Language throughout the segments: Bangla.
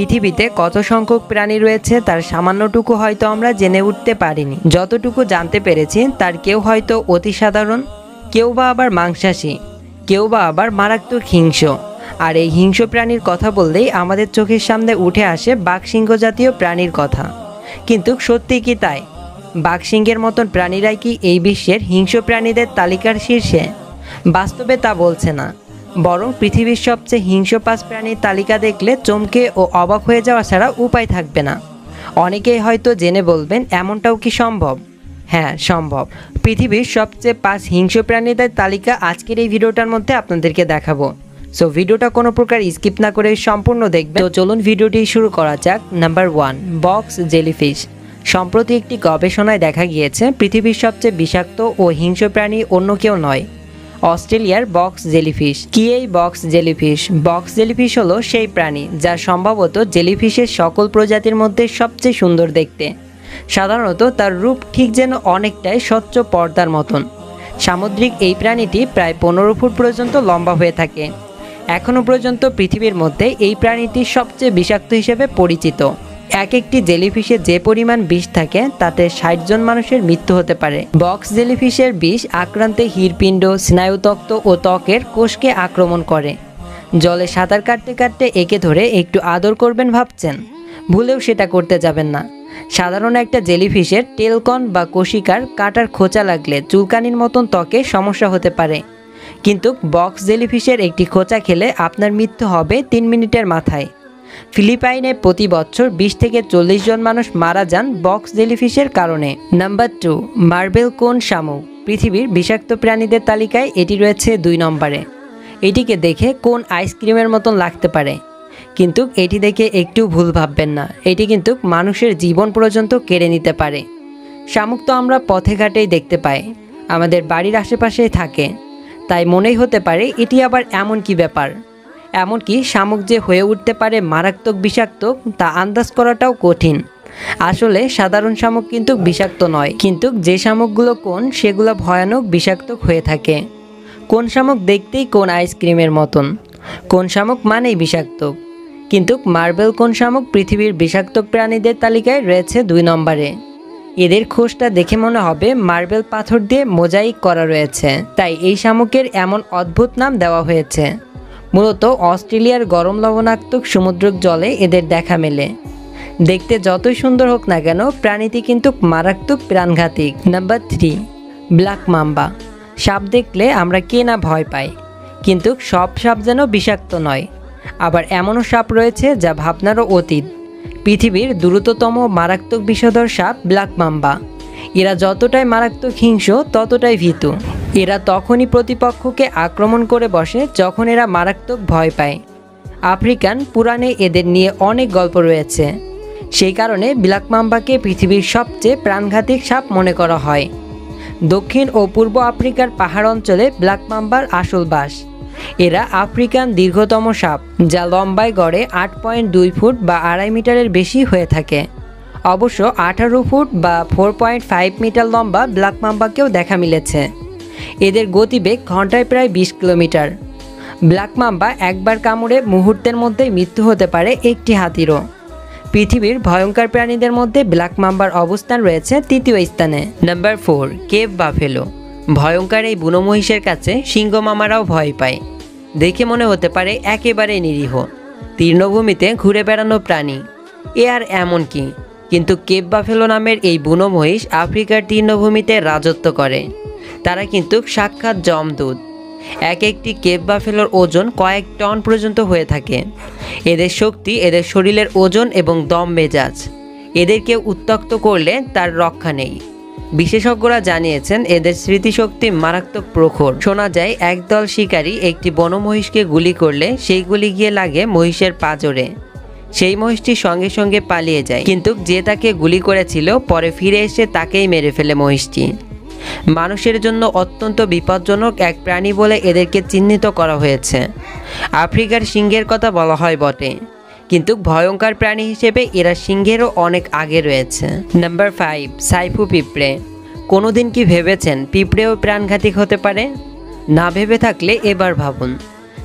পৃথিবীতে কত সংখ্যক প্রাণী রয়েছে তার সামান্যটুকু হয়তো আমরা জেনে উঠতে পারিনি। যতটুকু জানতে পেরেছি তার কেউ হয়তো অতি সাধারণ, কেউ বা আবার মাংসাশী, কেউ বা আবার মারাত্মক হিংস্র। আর এই হিংস্র প্রাণীর কথা বললেই আমাদের চোখের সামনে উঠে আসে বাঘসিংহ জাতীয় প্রাণীর কথা। কিন্তু সত্যি কি তাই? বাঘসিংহের মতন প্রাণীরাই কি এই বিশ্বের হিংস্র প্রাণীদের তালিকার শীর্ষে? বাস্তবে তা বলছে না, বরং পৃথিবীর সবচেয়ে হিংস্র 5 প্রাণীর তালিকা দেখলে চমকে ও অবাক হয়ে যাওয়া ছাড়া উপায় থাকবে না। অনেকেই হয়তো জেনে বলবেন, এমনটাও কি সম্ভব? হ্যাঁ, সম্ভব। পৃথিবীর সবচেয়ে 5 হিংস্র প্রাণীদের তালিকা আজকের এই ভিডিওটার মধ্যে আপনাদেরকে দেখাবো। সো ভিডিওটা কোনো প্রকার স্কিপ না করে সম্পূর্ণ দেখবেন। তো চলুন ভিডিওটি শুরু করা যাক। Number 1, box jellyfish. সম্প্রতি একটি গবেষণায় দেখা গিয়েছে পৃথিবীর সবচেয়ে বিষাক্ত ও হিংস্র প্রাণী অন্য কেউ নয়, অস্ট্রেলিয়ার বক্স জেলিফিশ। কি এই বক্স জেলিফিশ? বক্স জেলিফিশ হলো সেই প্রাণী যা সম্ভবত জেলিফিশের সকল প্রজাতির মধ্যে সবচেয়ে সুন্দর দেখতে। সাধারণত তার রূপ ঠিক যেন অনেকটাই স্বচ্ছ পর্দার মতন। সামুদ্রিক এই প্রাণীটি প্রায় 15 ফুট পর্যন্ত লম্বা হয়ে থাকে। এখনও পর্যন্ত পৃথিবীর মধ্যে এই প্রাণীটি সবচেয়ে বিষাক্ত হিসেবে পরিচিত। এক একটি জেলিফিশে যে পরিমাণ বিষ থাকে তাতে 60 জন মানুষের মৃত্যু হতে পারে। বক্স জেলিফিশের বিষ আক্রান্তে হৃৎপিণ্ড, স্নায়ুতক্ত ও ত্বকের কোষকে আক্রমণ করে। জলে সাঁতার কাটতে কাটতে একে ধরে একটু আদর করবেন ভাবছেন? ভুলেও সেটা করতে যাবেন না। সাধারণ একটা জেলিফিশের টেলকন বা কোশিকার কাটার খোঁচা লাগলে চুলকানির মতন ত্বকে সমস্যা হতে পারে, কিন্তু বক্স জেলিফিশের একটি খোঁচা খেলে আপনার মৃত্যু হবে 3 মিনিটের মাথায়। ফিলিপাইনে প্রতি বছর 20 থেকে 40 জন মানুষ মারা যান বক্স জেলিফিশের কারণে। নাম্বার 2, মার্বেল কোন শামুক। পৃথিবীর বিষাক্ত প্রাণীদের তালিকায় এটি রয়েছে 2 নম্বরে। এটিকে দেখে কোন আইসক্রিমের মতন লাগতে পারে, কিন্তু এটি দেখে একটু ভুল ভাববেন না, এটি কিন্তু মানুষের জীবন পর্যন্ত কেড়ে নিতে পারে। শামুক তো আমরা পথে ঘাটেই দেখতে পাই, আমাদের বাড়ির আশেপাশেই থাকে, তাই মনেই হতে পারে এটি আবার এমন কি ব্যাপার। এমনকি শামুক যে হয়ে উঠতে পারে মারাত্মক বিষাক্ত তা আন্দাজ করাটাও কঠিন। আসলে সাধারণ শামুক কিন্তু বিষাক্ত নয়, কিন্তু যে শামুকগুলো কোন সেগুলো ভয়ানক বিষাক্ত হয়ে থাকে। কোন শামুক দেখতেই কোন আইসক্রিমের মতন, কোন শামুক মানেই বিষাক্ত। কিন্তু মার্বেল কোন শামুক পৃথিবীর বিষাক্ত প্রাণীদের তালিকায় রয়েছে 2 নম্বরে। এদের খোঁজটা দেখে মনে হবে মার্বেল পাথর দিয়ে মোজাইক করা রয়েছে, তাই এই শামুকের এমন অদ্ভুত নাম দেওয়া হয়েছে। মূলত অস্ট্রেলিয়ার গরম লবণাক্ত সমুদ্র জলে এদের দেখা মেলে। দেখতে যতই সুন্দর হোক না কেন প্রাণীটি কিন্তু মারাত্মক প্রাণঘাতিক। Number 3, black mamba. সাপ দেখলে আমরা কে না ভয় পাই, কিন্তু সব সাপ যেন বিষাক্ত নয়। আবার এমনও সাপ রয়েছে যা ভাবনারও অতীত। পৃথিবীর দ্রুততম মারাত্মক বিষধর সাপ ব্ল্যাক মাম্বা। এরা যতটাই মারাত্মক হিংস্র ততটাই ভীতু। এরা তখনই প্রতিপক্ষকে আক্রমণ করে বসে যখন এরা মারাত্মক ভয় পায়। আফ্রিকান পুরাণে এদের নিয়ে অনেক গল্প রয়েছে, সেই কারণে ব্ল্যাক মাম্বাকে পৃথিবীর সবচেয়ে প্রাণঘাতী সাপ মনে করা হয়। দক্ষিণ ও পূর্ব আফ্রিকার পাহাড় অঞ্চলে ব্ল্যাক মাম্বার আসল বাস। এরা আফ্রিকান দীর্ঘতম সাপ, যা লম্বায় গড়ে 8.2 ফুট বা 2.5 মিটারের বেশি হয়ে থাকে। অবশ্য 18 ফুট বা 4.5 মিটার লম্বা ব্ল্যাক মাম্বাকেও দেখা মিলেছে। এদের গতিবেগ ঘন্টায় প্রায় 20 কিলোমিটার। ব্ল্যাক মাম্বা একবার কামড়ে মুহূর্তের মধ্যেই মৃত্যু হতে পারে একটি হাতিরও। পৃথিবীর ভয়ঙ্কর প্রাণীদের মধ্যে ব্ল্যাক মাম্বার অবস্থান রয়েছে 3য় স্থানে। Number 4, cave buffalo. ভয়ঙ্কর এই বুনো মহিষের কাছে সিংহ মামারাও ভয় পায়। দেখে মনে হতে পারে একেবারে নিরীহ, তৃণভূমিতে ঘুরে বেড়ানো প্রাণী। এ আর এমন কি, কিন্তু কেভ বাফেলো নামের এই বুনো মহিষ আফ্রিকার তৃণভূমিতে রাজত্ব করে। তারা কিন্তু সাক্ষাৎ যমদূত। এক একটি কেভ বাফেলোর ওজন কয়েক টন পর্যন্ত হয়ে থাকে। এদের শক্তি এদের শরীরের ওজন এবং দম মেজাজ। এদেরকে উত্ত্যক্ত করলে তার রক্ষা নেই। বিশেষজ্ঞরা জানিয়েছেন এদের স্মৃতিশক্তি মারাত্মক প্রখর। শোনা যায় একদল শিকারী একটি বনমহিষকে গুলি করলে সেই গুলি গিয়ে লাগে মহিষের পাঁজরে। সেই মহিষটি সঙ্গে সঙ্গে পালিয়ে যায়, কিন্তু যে তাকে গুলি করেছিল পরে ফিরে এসে তাকেই মেরে ফেলে মহিষটি। মানুষের জন্য অত্যন্ত বিপজ্জনক এক প্রাণী বলে এদেরকে চিহ্নিত করা হয়েছে। আফ্রিকার সিংহের কথা বলা হয় বটে, কিন্তু ভয়ঙ্কর প্রাণী হিসেবে এরা সিংহেরও অনেক আগে রয়েছে। নাম্বার 5, সাইফু পিঁপড়ে। কোনোদিন কি ভেবেছেন পিঁপড়েও প্রাণঘাতী হতে পারে? না ভেবে থাকলে এবার ভাবুন।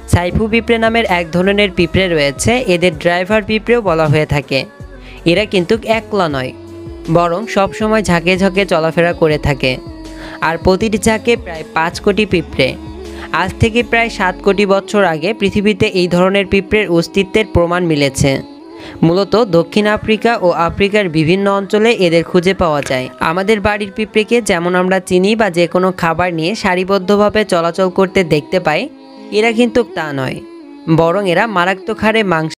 সাইফু পিঁপড়ে নামের এক ধরনের পিঁপড়ে রয়েছে, এদের ড্রাইভার পিঁপড়েও বলা হয়ে থাকে। এরা কিন্তু একলা নয়, বরং সবসময় ঝাঁকে ঝাঁকে চলাফেরা করে থাকে। আর প্রতিটি ঝাঁকে প্রায় 5 কোটি পিঁপড়ে। আজ থেকে প্রায় 7 কোটি বছর আগে পৃথিবীতে এই ধরনের পিঁপড়ের অস্তিত্বের প্রমাণ মিলেছে। মূলত দক্ষিণ আফ্রিকা ও আফ্রিকার বিভিন্ন অঞ্চলে এদের খুঁজে পাওয়া যায়। আমাদের বাড়ির পিঁপড়েকে যেমন আমরা চিনি বা যে কোনো খাবার নিয়ে সারিবদ্ধভাবে চলাচল করতে দেখতে পাই, এরা কিন্তু তা নয়, বরং এরা মারাত্মক হারে মাংস